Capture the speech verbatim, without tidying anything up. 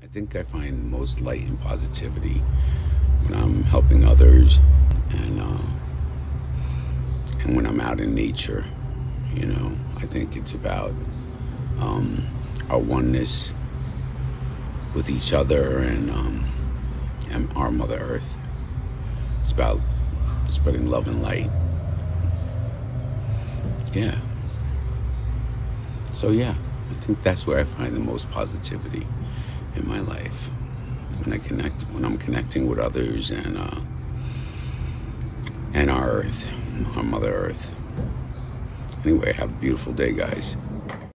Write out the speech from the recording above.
think I find the most light and positivity when I'm helping others, and uh, and when I'm out in nature. You know, I think it's about um, our oneness with each other and um, and our Mother Earth. It's about spreading love and light. Yeah. So yeah, I think that's where I find the most positivity in my life, when I connect, when I'm connecting with others and uh, and our Earth, our Mother Earth. Anyway, have a beautiful day, guys.